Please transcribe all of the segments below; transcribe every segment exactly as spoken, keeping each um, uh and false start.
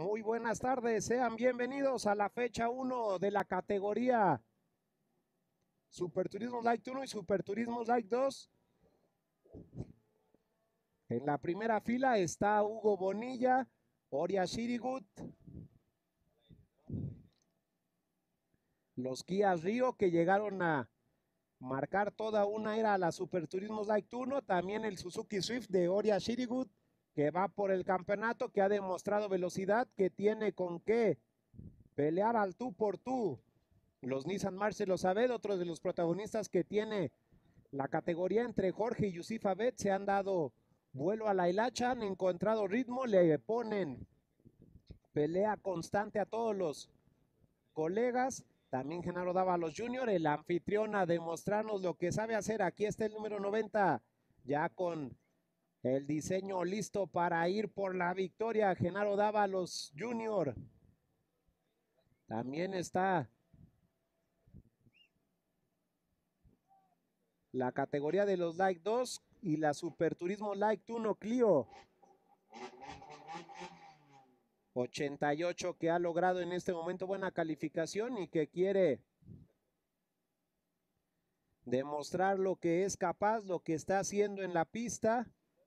Muy buenas tardes, sean bienvenidos a la fecha uno de la categoría Superturismo Light uno y Superturismo Light dos. En la primera fila está Hugo Bonilla, Oria Shirigut, los Kia Rio que llegaron a marcar toda una era a la Superturismo Light uno, también el Suzuki Swift de Oria Shirigut que va por el campeonato, que ha demostrado velocidad, que tiene con qué pelear al tú por tú. Los Nissan Marcelo Sabed, otros de los protagonistas que tiene la categoría entre Jorge y Yusif Abed, se han dado vuelo a la hilacha, han encontrado ritmo, le ponen pelea constante a todos los colegas. También Genaro Dávalos junior, el anfitrión, a demostrarnos lo que sabe hacer. Aquí está el número noventa, ya con el diseño listo para ir por la victoria, Genaro Dávalos junior También está la categoría de los Light dos y la Superturismo Light uno Clio ochenta y ocho, que ha logrado en este momento buena calificación y que quiere demostrar lo que es capaz, lo que está haciendo en la pista.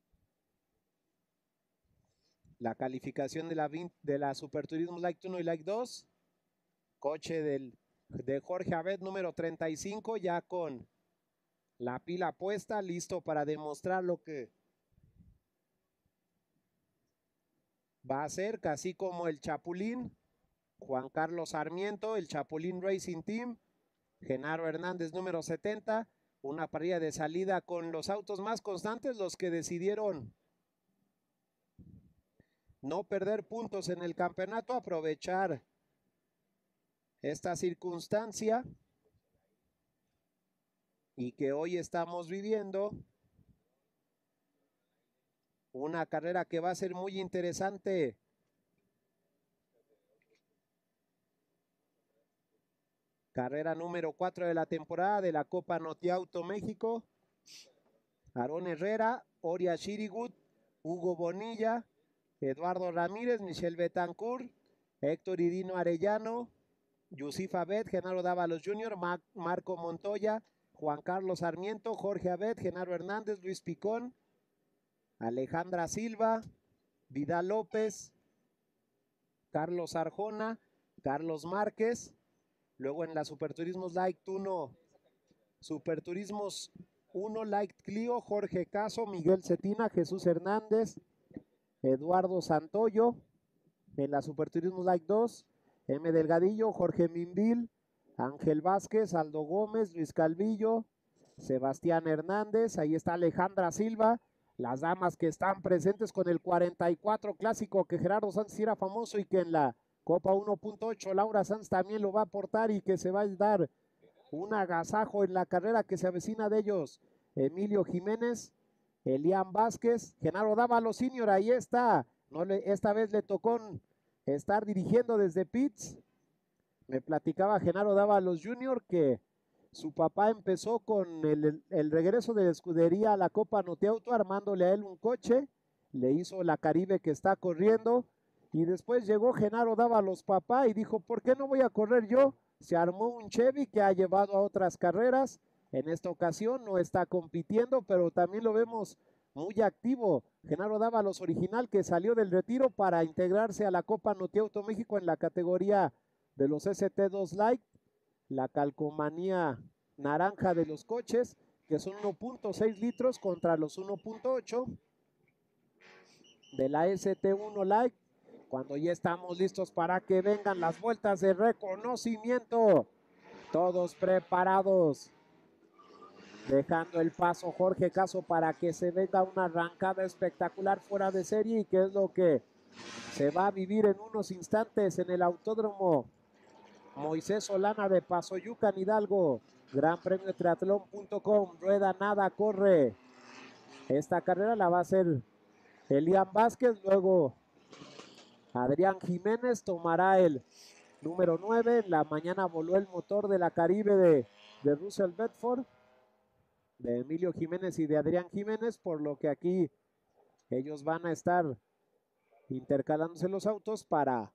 La calificación de la, de la Superturismo Light uno y Light dos, coche del, de Jorge Abed número treinta y cinco, ya con la pila puesta, listo para demostrar lo que va a hacer, casi como el Chapulín, Juan Carlos Sarmiento, el Chapulín Racing Team, Genaro Hernández número setenta, una parrilla de salida con los autos más constantes, los que decidieron no perder puntos en el campeonato, aprovechar esta circunstancia y que hoy estamos viviendo una carrera que va a ser muy interesante. Carrera número cuatro de la temporada de la Copa Notiauto México. Aarón Herrera, Oria Shirigut, Hugo Bonilla, Eduardo Ramírez, Michelle Betancourt, Héctor Idino Arellano, Yusif Abed, Genaro Dávalos junior, Mar Marco Montoya, Juan Carlos Sarmiento, Jorge Abed, Genaro Hernández, Luis Picón, Alejandra Silva, Vidal López, Carlos Arjona, Carlos Márquez. Luego en la Superturismos Light uno, Superturismos uno Light Clio, Jorge Caso, Miguel Cetina, Jesús Hernández, Eduardo Santoyo. En la Superturismos Light dos, M. Delgadillo, Jorge Minvil, Ángel Vázquez, Aldo Gómez, Luis Calvillo, Sebastián Hernández. Ahí está Alejandra Silva. Las damas que están presentes con el cuarenta y cuatro clásico, que Gerardo Sanz era famoso y que en la Copa uno punto ocho Laura Sanz también lo va a aportar, y que se va a dar un agasajo en la carrera que se avecina de ellos. Emilio Jiménez, Elian Vázquez, Genaro Dávalos senior, ahí está. No le, esta vez le tocó estar dirigiendo desde pits. Me platicaba Genaro Dávalos junior que su papá empezó con el, el regreso de la escudería a la Copa Notiauto, armándole a él un coche, le hizo la Caribe que está corriendo, y después llegó Genaro Dávalos papá y dijo, ¿por qué no voy a correr yo? Se armó un Chevy que ha llevado a otras carreras. En esta ocasión no está compitiendo, pero también lo vemos muy activo. Genaro Dávalos original, que salió del retiro para integrarse a la Copa Notiauto México en la categoría de los S T dos Light, la calcomanía naranja de los coches, que son uno punto seis litros contra los uno punto ocho de la S T uno Light. Cuando ya estamos listos para que vengan las vueltas de reconocimiento, todos preparados, dejando el paso Jorge Caso para que se venga una arrancada espectacular fuera de serie, y que es lo que se va a vivir en unos instantes en el Autódromo Moisés Solana de Pasoyucan, Hidalgo. Gran Premio Triatlón punto com, rueda nada, corre. Esta carrera la va a hacer Elian Vázquez, luego Adrián Jiménez tomará el número nueve. En la mañana voló el motor de la Caribe de, de Russell Bedford, de Emilio Jiménez y de Adrián Jiménez, por lo que aquí ellos van a estar intercalándose los autos para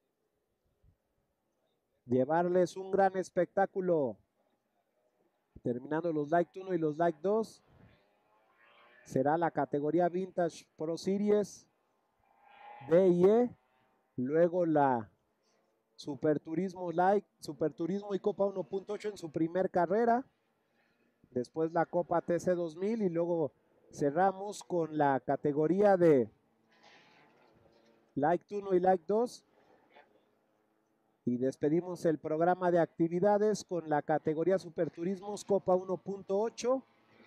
llevarles un gran espectáculo. Terminando los Like uno y los Like dos, será la categoría Vintage Pro Series D y E, luego la Super Turismo Like, Super Turismo y Copa uno punto ocho en su primer carrera, después la Copa T C dos mil y luego cerramos con la categoría de Like uno y Like dos y despedimos el programa de actividades con la categoría Super Turismos Copa uno punto ocho.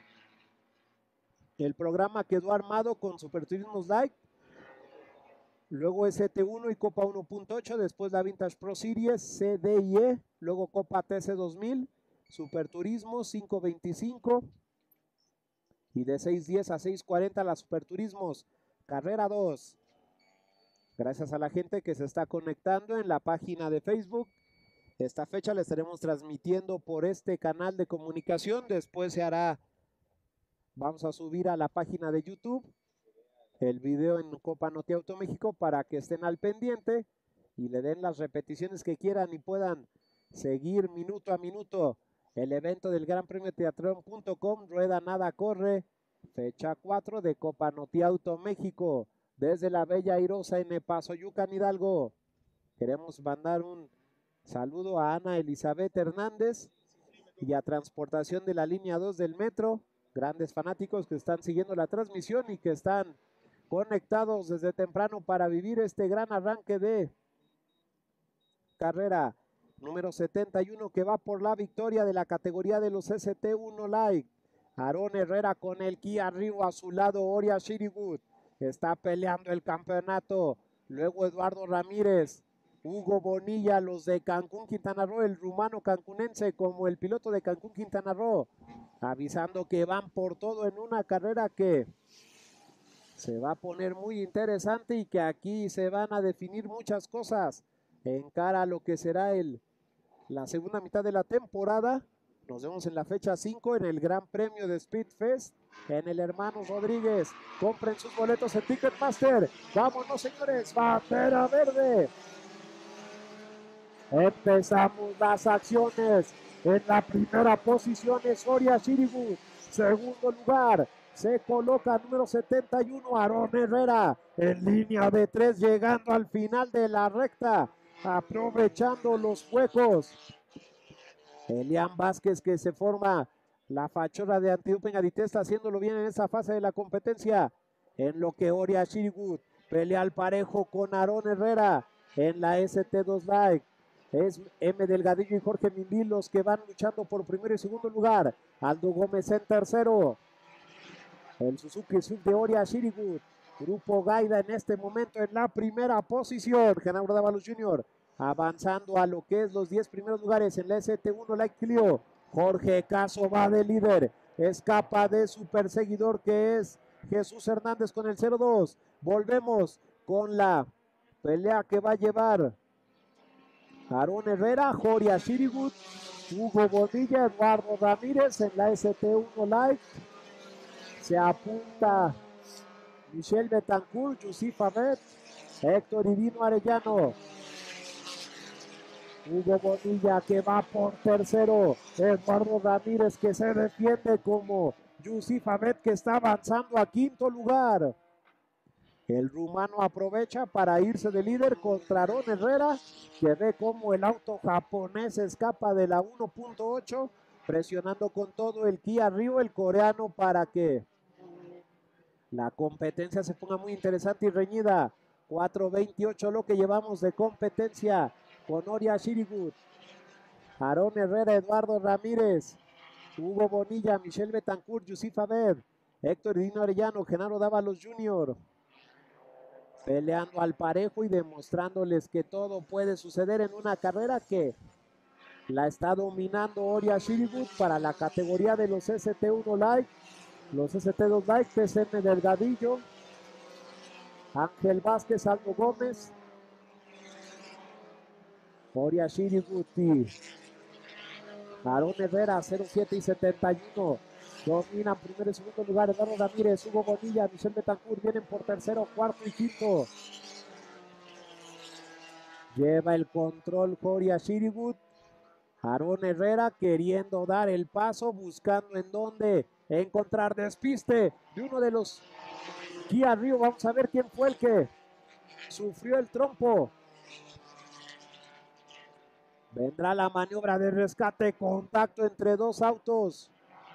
El programa quedó armado con Super Turismos Like, luego S T uno y Copa uno punto ocho, después la Vintage Pro Series C, D y E, luego Copa T C dos mil, Super Turismo quinientos veinticinco y de seis diez a seis cuarenta la Super Turismos Carrera dos. Gracias a la gente que se está conectando en la página de Facebook. Esta fecha la estaremos transmitiendo por este canal de comunicación. Después se hará, vamos a subir a la página de YouTube el video en Copa Noti Auto México para que estén al pendiente y le den las repeticiones que quieran y puedan seguir minuto a minuto el evento del Gran Premio Teatrón punto com. Rueda Nada Corre, fecha cuatro de Copa Noti Auto México. Desde la bella airosa en Epazoyucan, Hidalgo, queremos mandar un saludo a Ana Elizabeth Hernández y a Transportación de la Línea dos del Metro, grandes fanáticos que están siguiendo la transmisión y que están conectados desde temprano para vivir este gran arranque de carrera número setenta y uno que va por la victoria de la categoría de los S T uno Like. Aarón Herrera con el Kia Rio a su lado, Oria Shirigut está peleando el campeonato, luego Eduardo Ramírez, Hugo Bonilla, los de Cancún, Quintana Roo, el rumano cancunense como el piloto de Cancún, Quintana Roo, avisando que van por todo en una carrera que se va a poner muy interesante y que aquí se van a definir muchas cosas en cara a lo que será el, la segunda mitad de la temporada. Nos vemos en la fecha cinco en el Gran Premio de Speedfest en el Hermanos Rodríguez. Compren sus boletos en Ticketmaster. Vámonos, señores, bandera verde. Empezamos las acciones. En la primera posición es Oria Shirigut. Segundo lugar se coloca número setenta y uno Aarón Herrera en línea de tres, llegando al final de la recta, aprovechando los huecos. Elian Vázquez, que se forma la fachorra de Antidupen está haciéndolo bien en esa fase de la competencia, en lo que Oria Shirigut pelea al parejo con Aarón Herrera en la S T dos Like. Es M Delgadillo y Jorge Minbil los que van luchando por primero y segundo lugar. Aldo Gómez en tercero. El Suzuki Swift de Oria Shirigut. Grupo Gaida en este momento en la primera posición. Genaro Dávalos junior avanzando a lo que es los diez primeros lugares en la S T uno Like Clio. Jorge Caso va de líder, escapa de su perseguidor que es Jesús Hernández con el cero dos. Volvemos con la pelea que va a llevar Aarón Herrera, Oria Shirigut, Hugo Bonilla, Eduardo Ramírez en la S T uno Like. Se apunta Michelle Betancourt, Yusif Ahmed, Héctor Irino Arellano. Hugo Bonilla que va por tercero, Eduardo Ramírez que se defiende como Yusif Ahmed que está avanzando a quinto lugar. El rumano aprovecha para irse de líder contra Aarón Herrera, que ve como el auto japonés escapa de la uno punto ocho, presionando con todo el Kia Rio, el coreano, para que la competencia se ponga muy interesante y reñida. cuatro veintiocho lo que llevamos de competencia con Oria Shirigut, Aarón Herrera, Eduardo Ramírez, Hugo Bonilla, Michelle Betancourt, Yusif Ahmed, Héctor Dino Arellano, Genaro Dávalos junior peleando al parejo y demostrándoles que todo puede suceder en una carrera que la está dominando Oria Shirigut para la categoría de los S T uno Like, los S T dos Like, T C M Delgadillo, Ángel Vázquez, Aldo Gómez, Oria Shirigut y Aarón Herrera, cero siete y setenta y uno. Dominan primero y segundo lugar Eduardo Ramírez, Hugo Bonilla, Michelle Betancourt vienen por tercero, cuarto y quinto. Lleva el control Horia Shirigut. Aarón Herrera queriendo dar el paso, buscando en dónde encontrar despiste de uno de los Kia Rio. Vamos a ver quién fue el que sufrió el trompo. Vendrá la maniobra de rescate, contacto entre dos autos.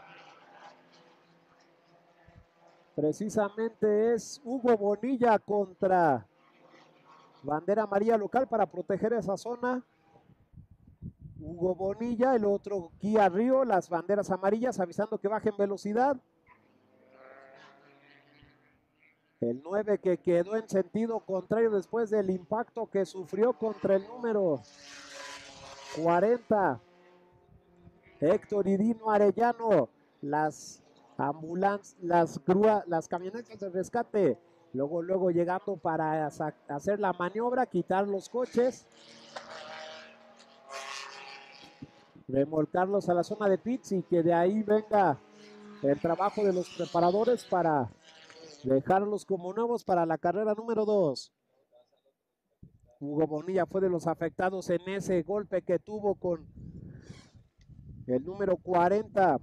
Precisamente es Hugo Bonilla contra bandera amarilla local para proteger esa zona. Hugo Bonilla, el otro Kia Rio, las banderas amarillas avisando que bajen velocidad. El nueve que quedó en sentido contrario después del impacto que sufrió contra el número cuarenta. Héctor Idino Arellano, las ambulancias, las grúas, las camionetas de rescate, luego, luego llegando para hacer la maniobra, quitar los coches, remolcarlos a la zona de pits y que de ahí venga el trabajo de los preparadores para dejarlos como nuevos para la carrera número dos. Hugo Bonilla fue de los afectados en ese golpe que tuvo con el número cuarenta.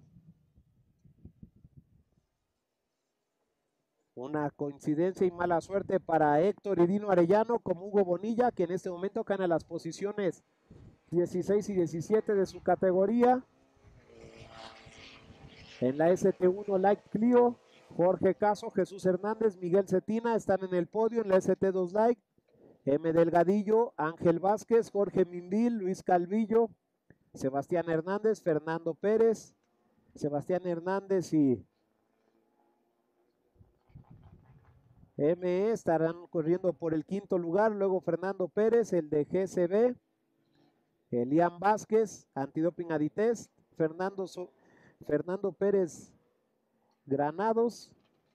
Una coincidencia y mala suerte para Héctor Idino Arellano como Hugo Bonilla, que en este momento gana las posiciones dieciséis y diecisiete de su categoría. En la S T uno Light Clio, Jorge Caso, Jesús Hernández, Miguel Cetina están en el podio. En la S T dos Light, M. Delgadillo, Ángel Vázquez, Jorge Minvil, Luis Calvillo, Sebastián Hernández, Fernando Pérez, Sebastián Hernández y M E estarán corriendo por el quinto lugar. Luego Fernando Pérez, el de G C B, Elian Vázquez, Antidoping Aditest, Fernando, so Fernando Pérez Granados,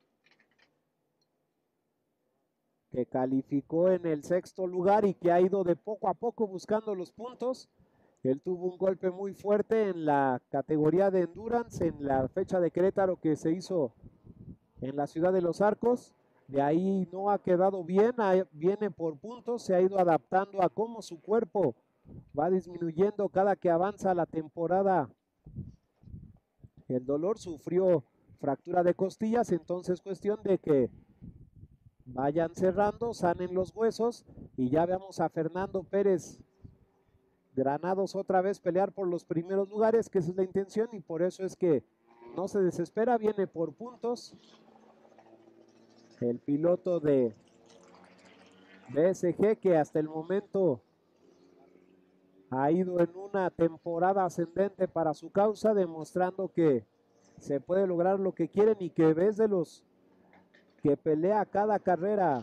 que calificó en el sexto lugar y que ha ido de poco a poco buscando los puntos. Él tuvo un golpe muy fuerte en la categoría de Endurance en la fecha de Querétaro que se hizo en la ciudad de Los Arcos. De ahí no ha quedado bien, viene por puntos, se ha ido adaptando a cómo su cuerpo va disminuyendo cada que avanza la temporada. El dolor, sufrió fractura de costillas, entonces cuestión de que vayan cerrando, sanen los huesos y ya veamos a Fernando Pérez Granados otra vez pelear por los primeros lugares, que esa es la intención y por eso es que no se desespera, viene por puntos. El piloto de B S G que hasta el momento ha ido en una temporada ascendente para su causa, demostrando que se puede lograr lo que quieren y que ves de los que pelea cada carrera.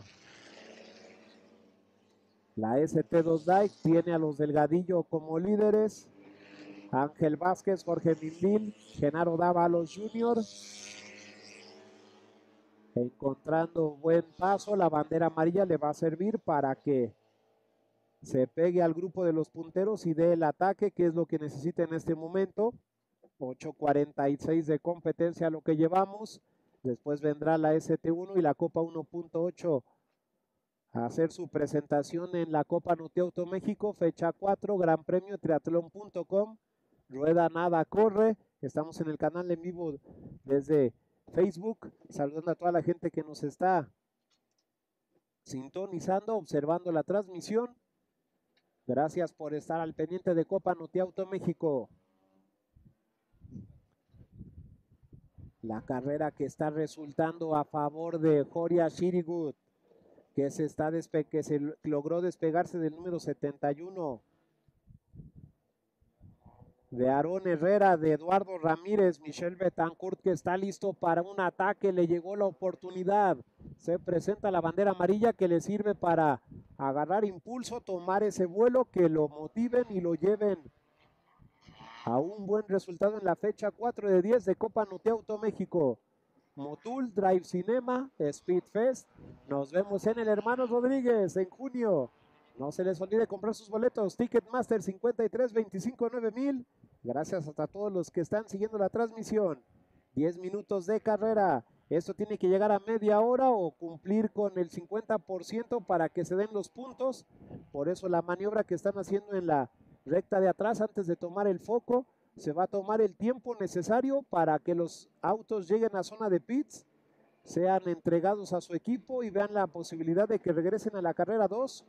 La S T dos Light tiene a los Delgadillo como líderes. Ángel Vázquez, Jorge Mindil, Genaro Dávalos junior encontrando buen paso. La bandera amarilla le va a servir para que se pegue al grupo de los punteros y dé el ataque, que es lo que necesita en este momento. ocho cuarenta y seis de competencia lo que llevamos. Después vendrá la S T uno y la Copa uno punto ocho a hacer su presentación en la Copa Notiauto México, fecha cuatro, Gran Premio Triatlón punto com. Rueda Nada Corre. Estamos en el canal en vivo desde Facebook, saludando a toda la gente que nos está sintonizando, observando la transmisión. Gracias por estar al pendiente de Copa Notiauto México. La carrera que está resultando a favor de Horia Shirigut, que se, está despe que se logró despegarse del número setenta y uno. De Aarón Herrera, de Eduardo Ramírez, Michel Betancourt, que está listo para un ataque, le llegó la oportunidad. Se presenta la bandera amarilla que le sirve para agarrar impulso, tomar ese vuelo, que lo motiven y lo lleven a un buen resultado en la fecha cuatro de diez de Copa Notiauto México. Motul, Drive Cinema, Speed Fest. Nos vemos en el Hermanos Rodríguez en junio. No se les olvide comprar sus boletos. Ticketmaster cincuenta y tres veinticinco nueve mil. Gracias a todos los que están siguiendo la transmisión. diez minutos de carrera. Esto tiene que llegar a media hora o cumplir con el cincuenta por ciento para que se den los puntos. Por eso la maniobra que están haciendo en la recta de atrás antes de tomar el foco, se va a tomar el tiempo necesario para que los autos lleguen a zona de pits, sean entregados a su equipo y vean la posibilidad de que regresen a la carrera dos.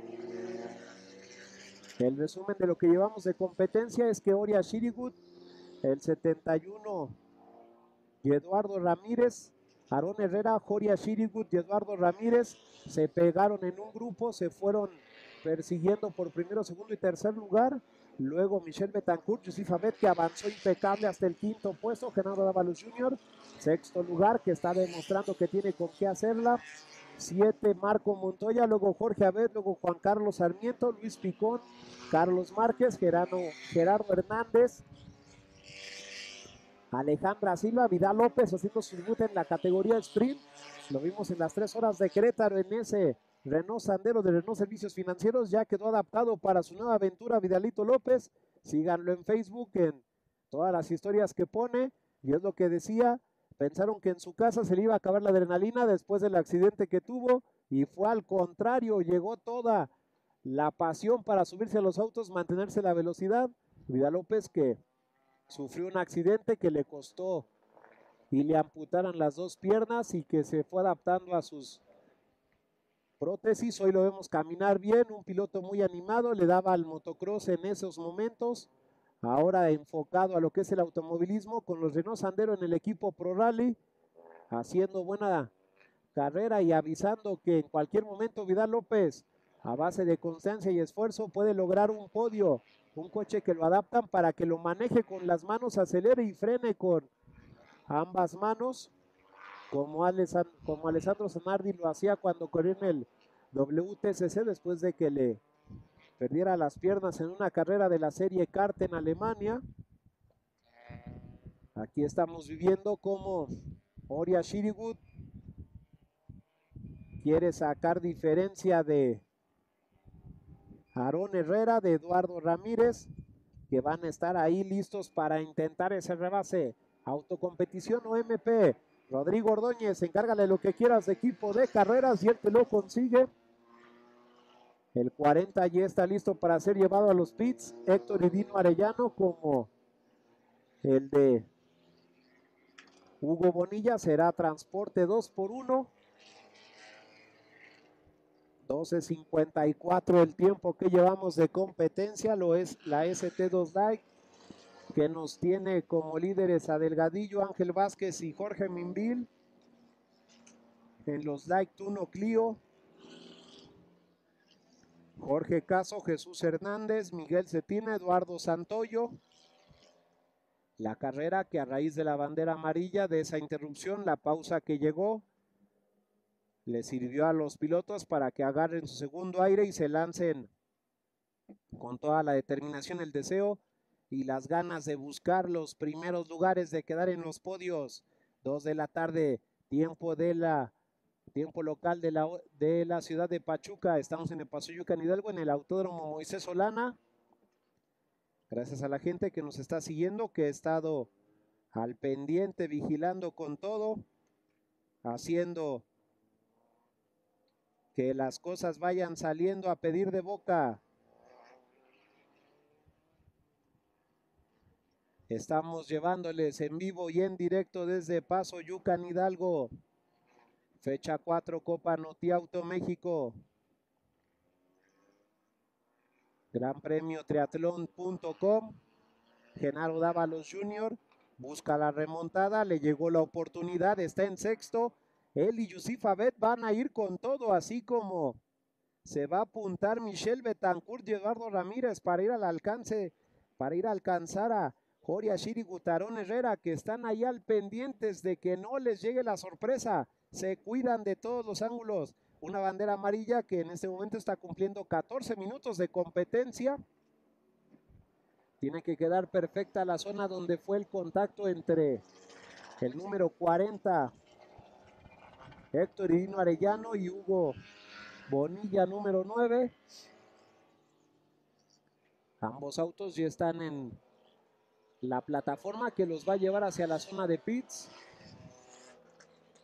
El resumen de lo que llevamos de competencia es que Oria Shirigut, el setenta y uno, y Eduardo Ramírez, Aarón Herrera, Joria Shirigut y Eduardo Ramírez se pegaron en un grupo, se fueron persiguiendo por primero, segundo y tercer lugar. Luego Michel Betancourt, Yusif Ahmed, que avanzó impecable hasta el quinto puesto. Genaro Dávalos junior, sexto lugar, que está demostrando que tiene con qué hacerla. Siete, Marco Montoya, luego Jorge Abed, luego Juan Carlos Sarmiento, Luis Picón, Carlos Márquez, Gerardo, Gerardo Hernández, Alejandra Silva, Vidal López haciendo su debut en la categoría Sprint. Lo vimos en las tres horas de Querétaro en ese Renault Sandero de Renault Servicios Financieros. Ya quedó adaptado para su nueva aventura Vidalito López. Síganlo en Facebook, en todas las historias que pone. Y es lo que decía, pensaron que en su casa se le iba a acabar la adrenalina después del accidente que tuvo. Y fue al contrario, llegó toda la pasión para subirse a los autos, mantenerse la velocidad. Vidal López, que sufrió un accidente que le costó y le amputaran las dos piernas y que se fue adaptando a sus prótesis. Hoy lo vemos caminar bien, un piloto muy animado, le daba al motocross en esos momentos. Ahora enfocado a lo que es el automovilismo con los Renault Sandero en el equipo Pro Rally, haciendo buena carrera y avisando que en cualquier momento Vidal López, a base de constancia y esfuerzo, puede lograr un podio. Un coche que lo adaptan para que lo maneje con las manos, acelere y frene con ambas manos, como, Alessandro, como Alessandro Zanardi lo hacía cuando corrió en el W T C C después de que le perdiera las piernas en una carrera de la serie Kart en Alemania. Aquí estamos viviendo cómo Oria Shirigut quiere sacar diferencia de Aarón Herrera, de Eduardo Ramírez, que van a estar ahí listos para intentar ese rebase. Autocompetición o M P. Rodrigo Ordóñez, encárgale lo que quieras de equipo de carreras y él te lo consigue. El cuarenta ya está listo para ser llevado a los pits. Héctor Edino Arellano, como el de Hugo Bonilla, será transporte dos por uno. doce cincuenta y cuatro el tiempo que llevamos de competencia, lo es la S T dos Light, que nos tiene como líderes a Delgadillo, Ángel Vázquez y Jorge Minville. En los Light uno Clio, Jorge Caso, Jesús Hernández, Miguel Cetina, Eduardo Santoyo. La carrera que a raíz de la bandera amarilla, de esa interrupción, la pausa que llegó, le sirvió a los pilotos para que agarren su segundo aire y se lancen con toda la determinación, el deseo y las ganas de buscar los primeros lugares, de quedar en los podios. Dos de la tarde, tiempo de la tiempo local de la, de la ciudad de Pachuca. Estamos en el Paso Yucan Hidalgo, en el Autódromo Moisés Solana. Gracias a la gente que nos está siguiendo, que ha estado al pendiente, vigilando con todo, haciendo que las cosas vayan saliendo a pedir de boca. Estamos llevándoles en vivo y en directo desde Paso Yucan Hidalgo. Fecha cuatro, Copa Notiauto México. Gran Premio Triatlón punto com. Genaro Dávalos junior busca la remontada, le llegó la oportunidad, está en sexto. Él y Yusif Ahmed van a ir con todo, así como se va a apuntar Michel Betancourt y Eduardo Ramírez para ir al alcance, para ir a alcanzar a Joria Shirigut, Aarón Herrera, que están ahí al pendientes de que no les llegue la sorpresa. Se cuidan de todos los ángulos. Una bandera amarilla que en este momento está cumpliendo catorce minutos de competencia. Tiene que quedar perfecta la zona donde fue el contacto entre el número cuarenta, Héctor Irino Arellano, y Hugo Bonilla, número nueve. Ambos autos ya están en la plataforma que los va a llevar hacia la zona de pits.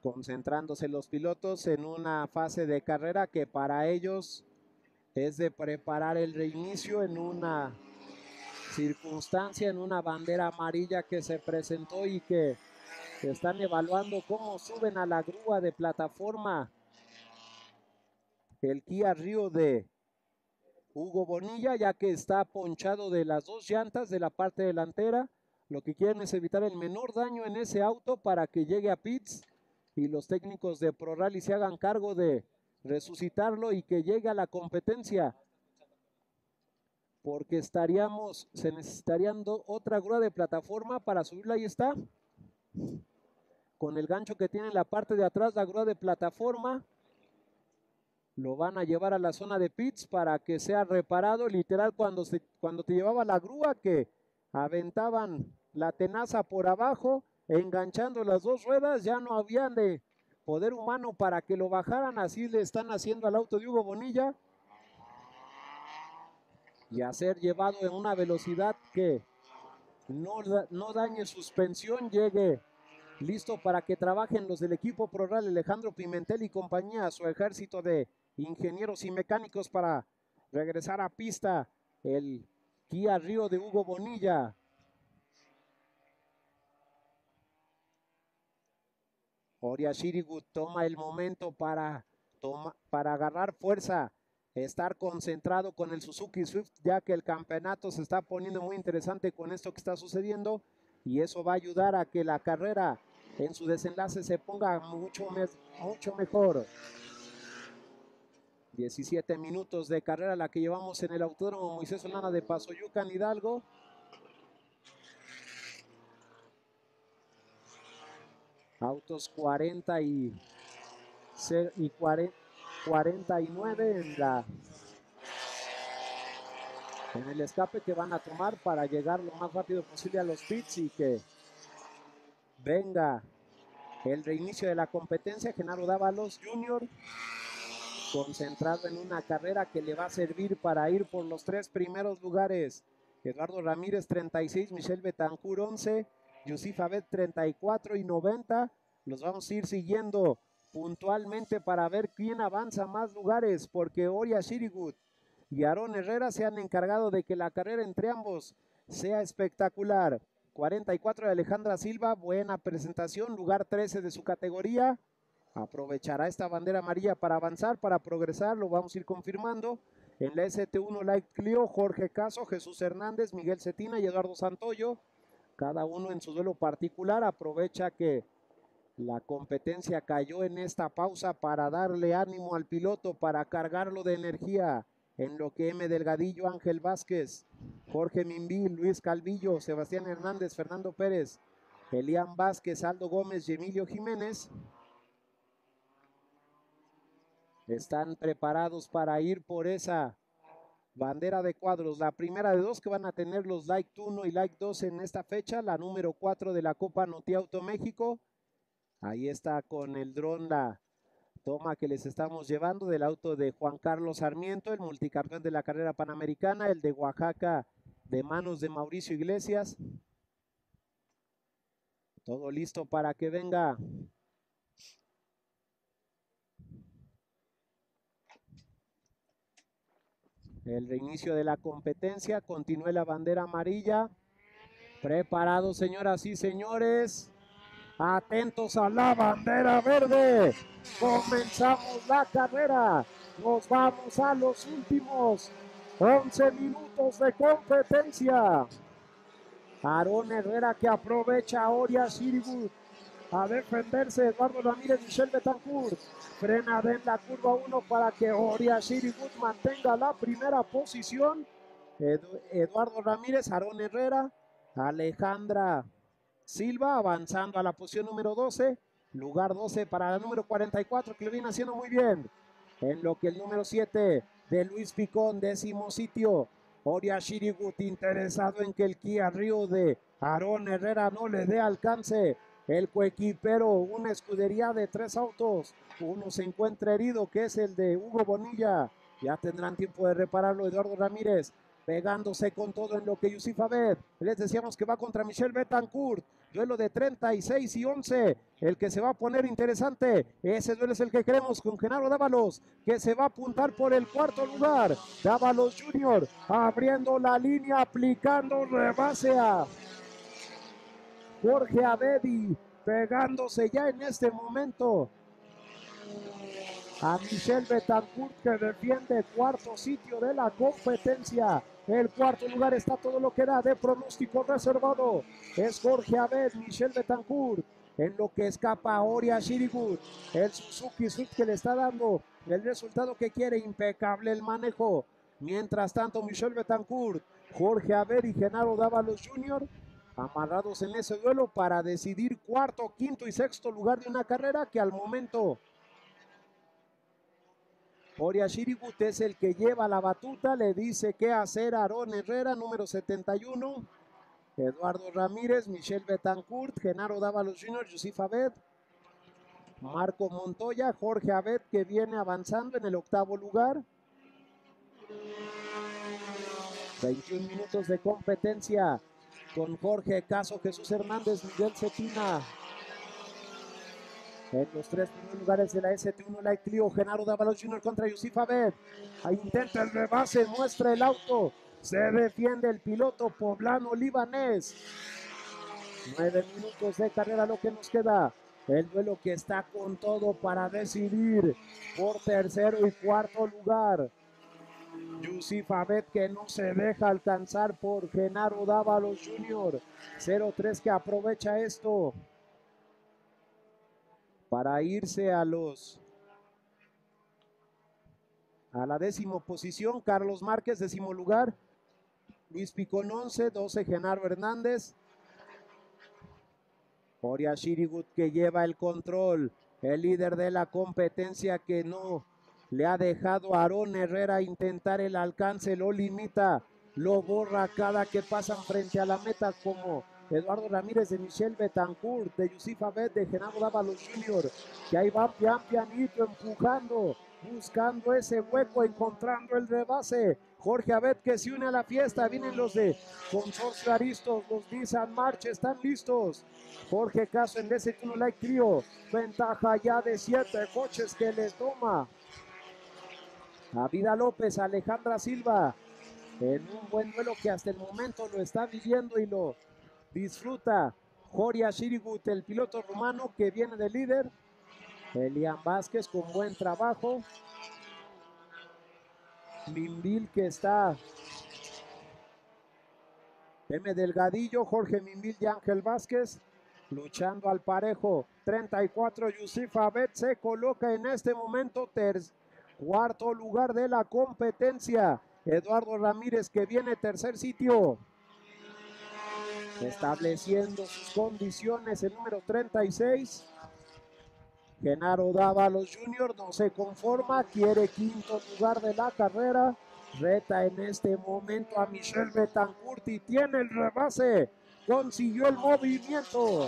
concentrándose los pilotos en una fase de carrera que para ellos es de preparar el reinicio en una circunstancia, en una bandera amarilla que se presentó y que están evaluando cómo suben a la grúa de plataforma el Kia Rio de Hugo Bonilla, ya que está ponchado de las dos llantas de la parte delantera. Lo que quieren es evitar el menor daño en ese auto para que llegue a pits y los técnicos de Pro Rally se hagan cargo de resucitarlo y que llegue a la competencia, porque estaríamos, se necesitarían do, otra grúa de plataforma para subirla. Ahí está, con el gancho que tiene en la parte de atrás la grúa de plataforma. Lo van a llevar a la zona de pits para que sea reparado, literal, cuando, se, cuando te llevaba la grúa, que aventaban la tenaza por abajo, enganchando las dos ruedas, ya no habían de poder humano para que lo bajaran. Así le están haciendo al auto de Hugo Bonilla, y a ser llevado en una velocidad que no, no dañe suspensión, llegue listo para que trabajen los del equipo Pro Rally Alejandro Pimentel y compañía, su ejército de ingenieros y mecánicos, para regresar a pista el Kia Rio de Hugo Bonilla. Horia Shirigut toma el momento para, toma, para agarrar fuerza, estar concentrado con el Suzuki Swift, ya que el campeonato se está poniendo muy interesante con esto que está sucediendo, y eso va a ayudar a que la carrera en su desenlace se ponga mucho, me mucho mejor. diecisiete minutos de carrera la que llevamos en el Autódromo Moisés Solana de Pasoyucan, Hidalgo. Autos cuarenta y, y cuarenta y nueve en la en el escape que van a tomar para llegar lo más rápido posible a los pits y que venga el reinicio de la competencia. Genaro Dávalos junior concentrado en una carrera que le va a servir para ir por los tres primeros lugares. Eduardo Ramírez treinta y seis, Michelle Betancourt once, Yusif Abed treinta y cuatro y noventa. Los vamos a ir siguiendo puntualmente para ver quién avanza más lugares, porque Horia Shirigut y Aarón Herrera se han encargado de que la carrera entre ambos sea espectacular. cuarenta y cuatro de Alejandra Silva, buena presentación, lugar trece de su categoría. Aprovechará esta bandera amarilla para avanzar, para progresar, lo vamos a ir confirmando. En la S T uno Light Clio, Jorge Caso, Jesús Hernández, Miguel Cetina y Eduardo Santoyo, cada uno en su duelo particular. Aprovecha que la competencia cayó en esta pausa para darle ánimo al piloto, para cargarlo de energía, en lo que M. Delgadillo, Ángel Vázquez, Jorge Minbil, Luis Calvillo, Sebastián Hernández, Fernando Pérez, Elian Vázquez, Aldo Gómez y Emilio Jiménez están preparados para ir por esa bandera de cuadros, la primera de dos que van a tener los Light uno y Light dos en esta fecha, la número cuatro de la Copa Notiauto México. Ahí está con el dron la toma que les estamos llevando del auto de Juan Carlos Sarmiento, el multicampeón de la carrera panamericana, el de Oaxaca de manos de Mauricio Iglesias. Todo listo para que venga el reinicio de la competencia. Continúe la bandera amarilla. Preparados, señoras y señores. Atentos a la bandera verde. Comenzamos la carrera. Nos vamos a los últimos once minutos de competencia. Aarón Herrera, que aprovecha a Horia Shirigut a defenderse. Eduardo Ramírez, Michelle Betancourt frena en la curva uno para que Horia Shirigut mantenga la primera posición. Edu Eduardo Ramírez, Aarón Herrera, Alejandra Silva avanzando a la posición número doce, lugar doce para la número cuarenta y cuatro, que lo viene haciendo muy bien, en lo que el número siete de Luis Picón, décimo sitio. Horia Shirigut interesado en que el Kia Rio de Aarón Herrera no le dé alcance. El coequipero, una escudería de tres autos, uno se encuentra herido, que es el de Hugo Bonilla. Ya tendrán tiempo de repararlo. Eduardo Ramírez pegándose con todo en lo que Yusif Abed. Les decíamos que va contra Michelle Betancourt. Duelo de treinta y seis y once. El que se va a poner interesante. Ese duelo es el que queremos con Genaro Dávalos, que se va a apuntar por el cuarto lugar. Dávalos Junior abriendo la línea, aplicando rebase a Jorge Abedi, pegándose ya en este momento a Michelle Betancourt, que defiende cuarto sitio de la competencia. El cuarto lugar está todo lo que da de pronóstico reservado. Es Jorge Abed, Michelle Betancourt. En lo que escapa Horia Shirigut, el Suzuki Swift que le está dando el resultado que quiere, impecable el manejo. Mientras tanto, Michelle Betancourt, Jorge Abed y Genaro Dávalos Junior amarrados en ese duelo para decidir cuarto, quinto y sexto lugar de una carrera que al momento Horia Shirigut es el que lleva la batuta. Le dice qué hacer a Aarón Herrera, número setenta y uno. Eduardo Ramírez, Michelle Betancourt, Genaro Dávalos Junior, Yusif Abed, Marco Montoya, Jorge Abed, que viene avanzando en el octavo lugar. veintiún minutos de competencia con Jorge Caso, Jesús Hernández, Miguel Cetina. En los tres primeros lugares de la S T uno Light Clio, Genaro Dávalos Junior contra Yusif Abed. Ahí intenta el rebase, muestra el auto. Se defiende el piloto poblano libanés. Nueve minutos de carrera lo que nos queda. El duelo que está con todo para decidir por tercero y cuarto lugar. Yusif Abed, que no se deja alcanzar por Genaro Dávalos Junior. cero tres que aprovecha esto para irse a los a la décimo posición. Carlos Márquez, décimo lugar. Luis Picón, once, doce Genaro Hernández. Horia Shirigut, que lleva el control, el líder de la competencia, que no le ha dejado a Aarón Herrera intentar el alcance, lo limita, lo borra cada que pasan frente a la meta, como Eduardo Ramírez, de Michelle Betancourt, de Yusif Abed, de Genaro Dávalos Junior, que ahí va pian pianito empujando, buscando ese hueco, encontrando el rebase. Jorge Abed, que se une a la fiesta. Vienen los de Consorcio Aristos, los Nissan March, están listos. Jorge Caso en ese uno Light Trio, ventaja ya de siete coches que le toma a Vida López, Alejandra Silva, en un buen duelo que hasta el momento lo está viviendo y lo disfruta Horia Shirigut, el piloto rumano que viene de líder. Elian Vázquez con buen trabajo. Minville, que está M. Delgadillo, Jorge Minville y Ángel Vázquez luchando al parejo. treinta y cuatro, Yusif Abed se coloca en este momento tercer, cuarto lugar de la competencia. Eduardo Ramírez, que viene tercer sitio, estableciendo sus condiciones, el número treinta y seis. Genaro Dávalos Junior no se conforma, quiere quinto lugar de la carrera. Reta en este momento a Michelle Betancourt y tiene el rebase. Consiguió el movimiento.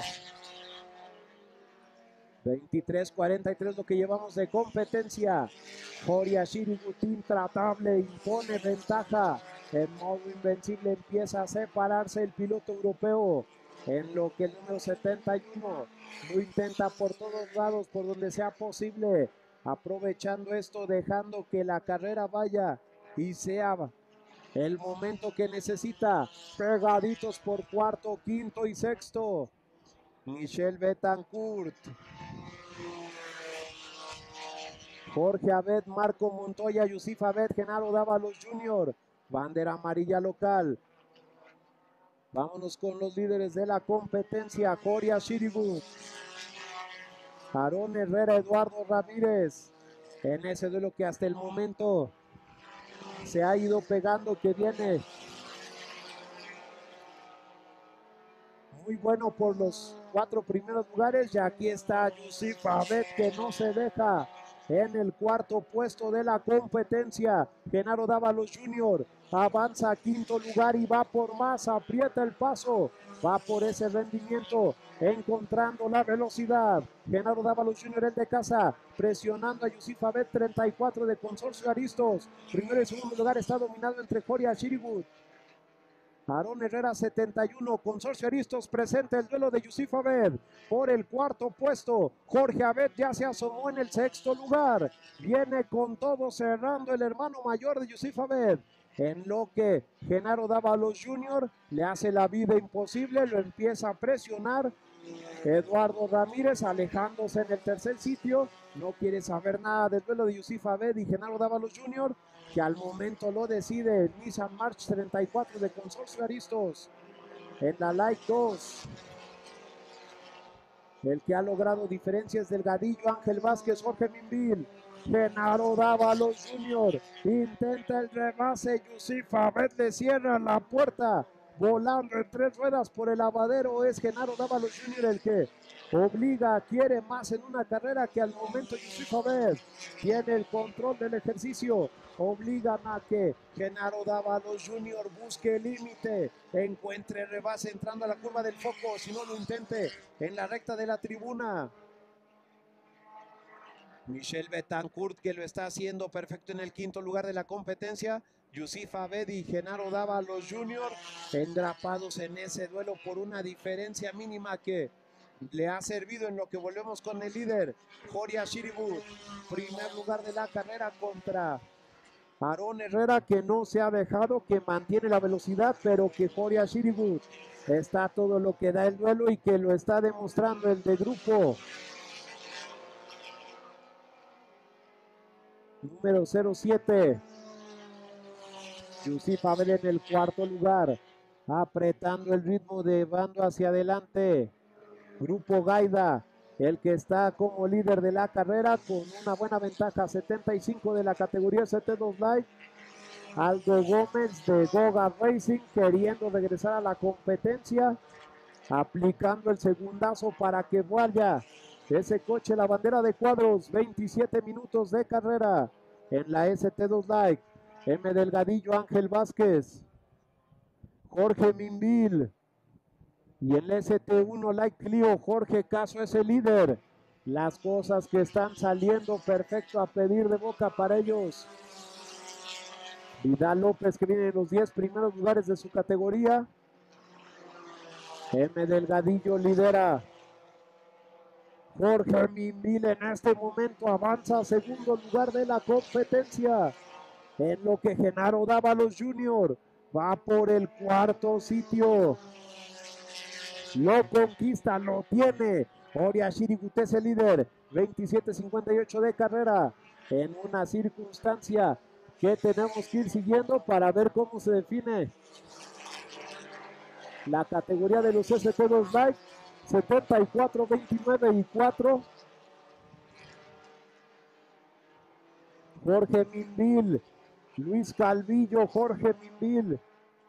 veintitrés cuarenta y tres lo que llevamos de competencia. Horia Shirigut, intratable, impone ventaja. En modo invencible empieza a separarse el piloto europeo. En lo que el número setenta y uno lo intenta por todos lados, por donde sea posible. Aprovechando esto, dejando que la carrera vaya y sea el momento que necesita. Pegaditos por cuarto, quinto y sexto. Michelle Betancourt, Jorge Abed, Marco Montoya, Yusif Abed, Genaro Dávalos Junior Bandera amarilla local. Vámonos con los líderes de la competencia. Horia Shirigut, Aarón Herrera, Eduardo Ramírez. En ese duelo que hasta el momento se ha ido pegando, que viene muy bueno por los cuatro primeros lugares. Y aquí está Yusif Abed, que no se deja en el cuarto puesto de la competencia. Genaro Dávalos junior avanza a quinto lugar y va por más, aprieta el paso, va por ese rendimiento, encontrando la velocidad. Genaro Dávalos junior el de casa, presionando a Yusif Abed, treinta y cuatro de Consorcio Aristos. Primero y segundo lugar está dominado entre Joria Shirigut. Aarón Herrera setenta y uno, Consorcio Aristos presenta el duelo de Yusif Abed por el cuarto puesto. Jorge Abed ya se asomó en el sexto lugar. Viene con todo cerrando el hermano mayor de Yusif Abed. En lo que Genaro Dávalos junior le hace la vida imposible, lo empieza a presionar. Eduardo Ramírez alejándose en el tercer sitio, no quiere saber nada del duelo de Yusif Abed y Genaro Dávalos junior, que al momento lo decide Nissan March treinta y cuatro de Consorcio Aristos. En la Light dos, el que ha logrado diferencias Delgadillo, Ángel Vázquez, Jorge Minville. Genaro Dávalos junior intenta el rebase, Yusif Abed le cierra la puerta, volando en tres ruedas por el lavadero. Es Genaro Dávalos junior el que obliga, quiere más en una carrera que al momento Yusif Abed tiene el control del ejercicio. Obligan a que Genaro Dávalos junior busque el límite, encuentre rebase entrando a la curva del foco, si no lo intente en la recta de la tribuna. Michel Betancourt, que lo está haciendo perfecto en el quinto lugar de la competencia. Yusif Abed y Genaro Dávalos junior engrapados en ese duelo por una diferencia mínima que le ha servido en lo que volvemos con el líder Joria Shirigut. Primer lugar de la carrera contra Aarón Herrera, que no se ha dejado, que mantiene la velocidad, pero que Joria Shirigut está todo lo que da el duelo y que lo está demostrando el de grupo número cero siete. Yusif Abed en el cuarto lugar, apretando el ritmo, llevando hacia adelante. Grupo Gaida, el que está como líder de la carrera con una buena ventaja, setenta y cinco de la categoría S T dos Light. Aldo Gómez de Goga Racing queriendo regresar a la competencia, aplicando el segundazo para que vaya ese coche la bandera de cuadros. Veintisiete minutos de carrera en la S T dos Light. M. Delgadillo, Ángel Vázquez, Jorge Minville. Y el S T uno Light Clio, Jorge Caso es el líder. Las cosas que están saliendo perfecto a pedir de boca para ellos. Vidal López, que viene en los diez primeros lugares de su categoría. M. Delgadillo lidera. Jorge Minville en este momento avanza a segundo lugar de la competencia. En lo que Genaro Dávalos junior va por el cuarto sitio. Lo conquista, lo tiene. Joria Shirigut es el líder. veintisiete cincuenta y ocho de carrera. En una circunstancia que tenemos que ir siguiendo para ver cómo se define la categoría de los S T dos Light. setenta y cuatro, veintinueve y cuatro. Jorge Minville, Luis Calvillo, Jorge Minville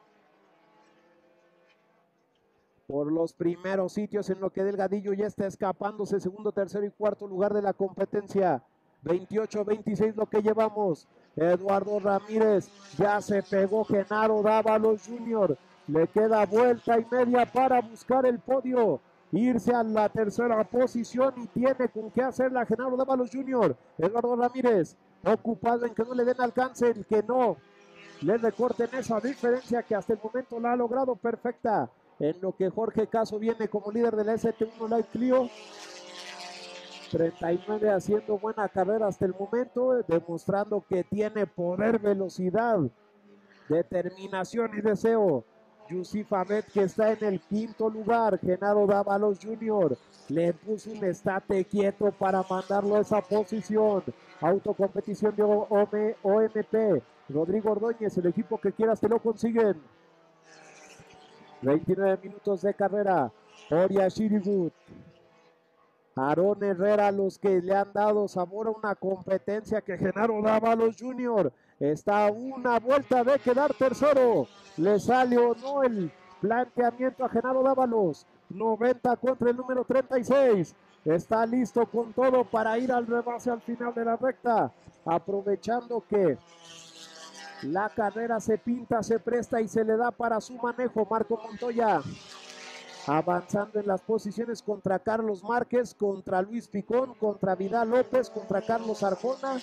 por los primeros sitios, en lo que Delgadillo ya está escapándose. Segundo, tercero y cuarto lugar de la competencia. veintiocho veintiséis lo que llevamos. Eduardo Ramírez, ya se pegó Genaro Dávalos junior Le queda vuelta y media para buscar el podio, irse a la tercera posición, y tiene con qué hacerla Genaro Dávalos junior Eduardo Ramírez, ocupado en que no le den alcance, el que no le recorten esa diferencia que hasta el momento la ha logrado perfecta. En lo que Jorge Caso viene como líder de la S T uno Light Clio. treinta y nueve haciendo buena carrera hasta el momento, demostrando que tiene poder, velocidad, determinación y deseo. Yusif Abed, que está en el quinto lugar. Genaro Dávalos junior le puso un estate quieto para mandarlo a esa posición. Autocompetición de O M P. Rodrigo Ordóñez, el equipo que quieras te lo consiguen. veintinueve minutos de carrera. Joria Shirigut, Aarón Herrera, los que le han dado sabor a una competencia que Genaro Dávalos junior está a una vuelta de quedar tercero. Le sale o no el planteamiento a Genaro Dávalos. noventa contra el número treinta y seis. está listo con todo para ir al rebase al final de la recta, aprovechando que la carrera se pinta, se presta y se le da para su manejo. Marco Montoya avanzando en las posiciones contra Carlos Márquez, contra Luis Picón, contra Vidal López, contra Carlos Arjona.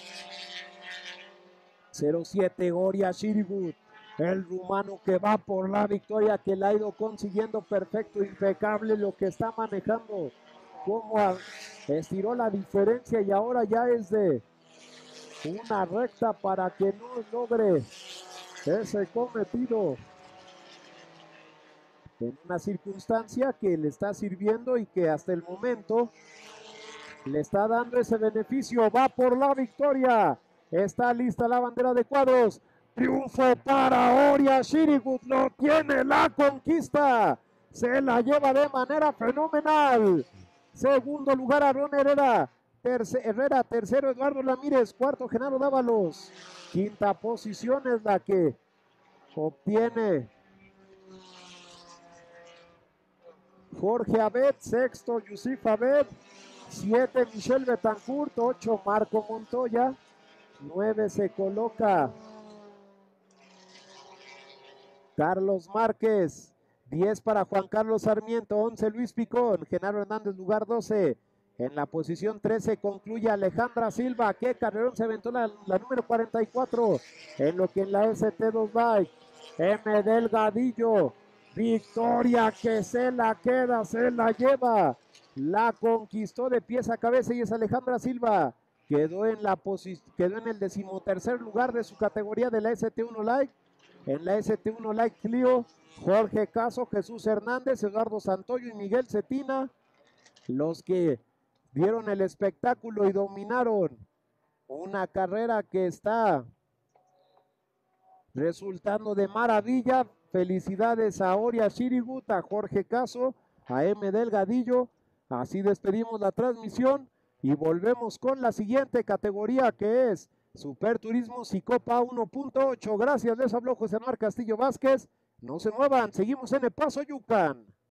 cero siete Oria Shirigut, el rumano que va por la victoria, que la ha ido consiguiendo perfecto, impecable lo que está manejando, cómo estiró la diferencia y ahora ya es de una recta para que no logre ese cometido en una circunstancia que le está sirviendo y que hasta el momento le está dando ese beneficio. Va por la victoria, está lista la bandera de cuadros, triunfo para Oria Shirigut, lo tiene la conquista, se la lleva de manera fenomenal. Segundo lugar Aarón Herrera, terce, Herrera, tercero Eduardo Ramírez, cuarto Genaro Dávalos, quinta posición es la que obtiene Jorge Abed, sexto Yusif Abed, siete Michelle Betancourt, ocho Marco Montoya, nueve se coloca Carlos Márquez, diez para Juan Carlos Sarmiento, once Luis Picón, Genaro Hernández lugar doce, en la posición trece concluye Alejandra Silva, que carrerón se aventó la, la número cuarenta y cuatro, en lo que en la S T dos Bike, M. Delgadillo, victoria que se la queda, se la lleva, la conquistó de pies a cabeza y es Alejandra Silva, quedó en, la quedó en el decimotercer lugar de su categoría de la S T uno Light, en la S T uno Light Clio, Jorge Caso, Jesús Hernández, Eduardo Santoyo y Miguel Cetina, los que dieron el espectáculo y dominaron una carrera que está resultando de maravilla. Felicidades a Oria Shirigut, a Jorge Caso, a M. Delgadillo. Así despedimos la transmisión y volvemos con la siguiente categoría, que es Super Turismos y Copa uno punto ocho. Gracias, les habló José Manuel Castillo Vázquez. No se muevan, seguimos en El Paso Yucán.